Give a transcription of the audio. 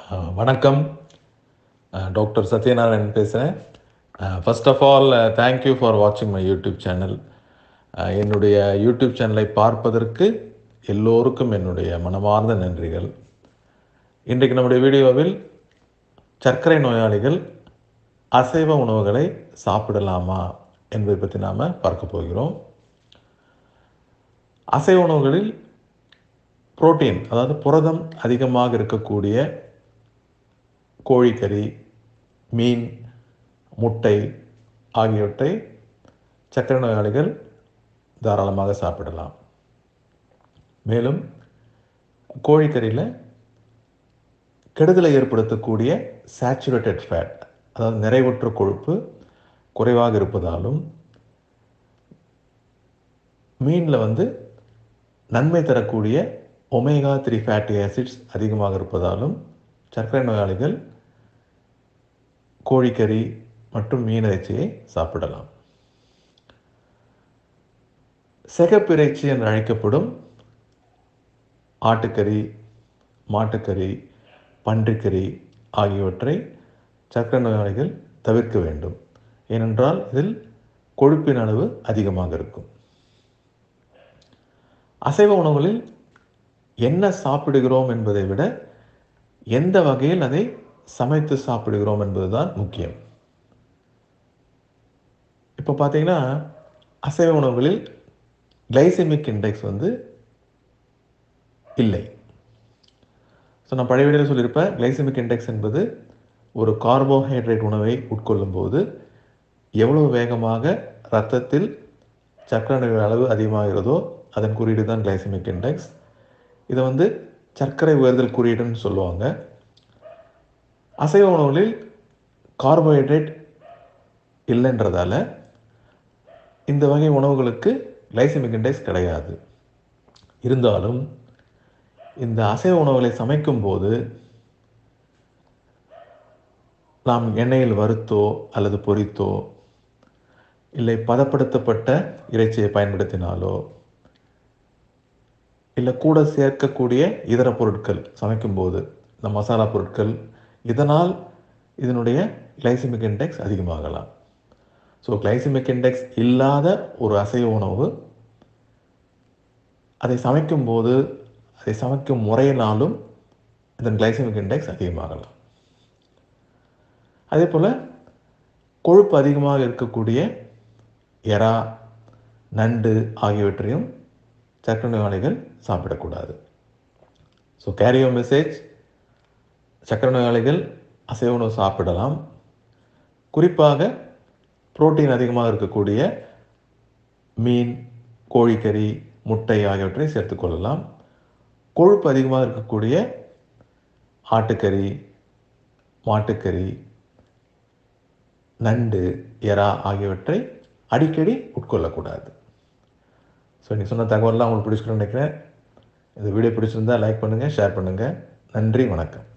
வணக்கம். டாக்டர் சத்யநாராயணன் பேசுகிறேன். First of all thank you for வாட்சிங் மை யூடியூப் சேனல். என்னுடைய யூடியூப் சேனலை பார்ப்பதற்கு எல்லோருக்கும் என்னுடைய மனமார்ந்த நன்றிகள். இன்றைக்கு நம்முடைய வீடியோவில் சர்க்கரை நோயாளிகள் அசைவ உணவுகளை சாப்பிடலாமா என்பதை பற்றி நாம் பார்க்க போகிறோம். அசைவ உணவுகளில் புரோட்டீன், அதாவது புரதம் அதிகமாக இருக்கக்கூடிய கோழிக்கறி, மீன், முட்டை ஆகியவற்றை சர்க்கரை நோயாளிகள் தாராளமாக சாப்பிடலாம். மேலும் கோழிக்கறியில் கெடுதலை ஏற்படுத்தக்கூடிய சேச்சுரேட்டட் ஃபேட், அதாவது நிறைவுற்ற கொழுப்பு குறைவாக இருப்பதாலும், மீனில் நன்மை தரக்கூடிய ஒமேகா 3 ஃபேட்டி ஆசிட்ஸ் அதிகமாக இருப்பதாலும் சர்க்கரை நோயாளிகள் கோழிக்கறி மற்றும் மீன் இறைச்சியை சாப்பிடலாம். சிகப்பிறைச்சி என்று அழைக்கப்படும் ஆட்டுக்கறி, மாட்டுக்கறி, பன்றிக்கறி ஆகியவற்றை சர்க்கரை நோயாளிகள் தவிர்க்க வேண்டும். ஏனென்றால் இதில் கொழுப்பின் அளவு அதிகமாக இருக்கும். அசைவ உணவுகளில் என்ன சாப்பிடுகிறோம் என்பதை விட எந்த வகையில் அதை சமைத்து சாப்பிடுகிறோம் என்பதுதான் முக்கியம். இப்போ பார்த்தீங்கன்னா, அசைவ உணவுகளில் கிளைசெமிக் இண்டெக்ஸ் இல்லை. ஸோ நான் பழைய வீடியோவில் சொல்லியிருப்பேன், கிளைசெமிக் இண்டெக்ஸ் என்பது ஒரு கார்போஹைட்ரேட் உணவை உட்கொள்ளும் போது எவ்வளவு வேகமாக இரத்தத்தில் சர்க்கரை அளவு அதிகமாகிறதோ அதன் குறியீடு தான் கிளைசெமிக் இண்டெக்ஸ். இதை சர்க்கரை உயர்தல் குறியீடுன்னு சொல்லுவாங்க. அசைவ உணவுகளில் கார்போஹைட்ரேட் இல்லைன்றதால இந்த வகை உணவுகளுக்கு கிளைசெமிக் இண்டெக்ஸ் கிடையாது. இருந்தாலும் இந்த அசைவ உணவுகளை சமைக்கும் போது நாம் எண்ணெயில் வறுத்தோ அல்லது பொரித்தோ இல்லை பதப்படுத்தப்பட்ட இறைச்சியை பயன்படுத்தினாலோ இல்லை கூட சேர்க்கக்கூடிய இதர பொருட்கள் சமைக்கும்போது இந்த மசாலா பொருட்கள், இதனால் இதனுடைய கிளைசெமிக் இண்டெக்ஸ் அதிகமாகலாம். ஸோ கிளைசெமிக் இண்டெக்ஸ் இல்லாத ஒரு அசைவ உணவு அதை சமைக்கும்போது அதை சமைக்கும் முறையினாலும் இதன் கிளைசெமிக் இண்டெக்ஸ் அதிகமாகலாம். அதே போல் கொழுப்பு அதிகமாக இருக்கக்கூடிய எறா, நண்டு ஆகியவற்றையும் சர்க்கரை நோயாளிகள் சாப்பிடக்கூடாது. ஸோ கேரியோ மெசேஜ், சர்க்கரை நோயாளிகள் அசைவ உணவு சாப்பிடலாம். குறிப்பாக புரோட்டீன் அதிகமாக இருக்கக்கூடிய மீன், கோழிக்கறி, முட்டை ஆகியவற்றை சேர்த்துக்கொள்ளலாம். கொழுப்பு அதிகமாக இருக்கக்கூடிய ஆட்டுக்கறி, மாட்டுக்கறி, நண்டு, எறா ஆகியவற்றை அடிக்கடி உட்கொள்ளக்கூடாது. ஸோ நீங்கள் சொன்ன தகவலாம் உங்களுக்கு பிடிச்சிருக்குன்னு நினைக்கிறேன். இந்த வீடியோ பிடிச்சிருந்தால் லைக் பண்ணுங்கள், ஷேர் பண்ணுங்கள். நன்றி, வணக்கம்.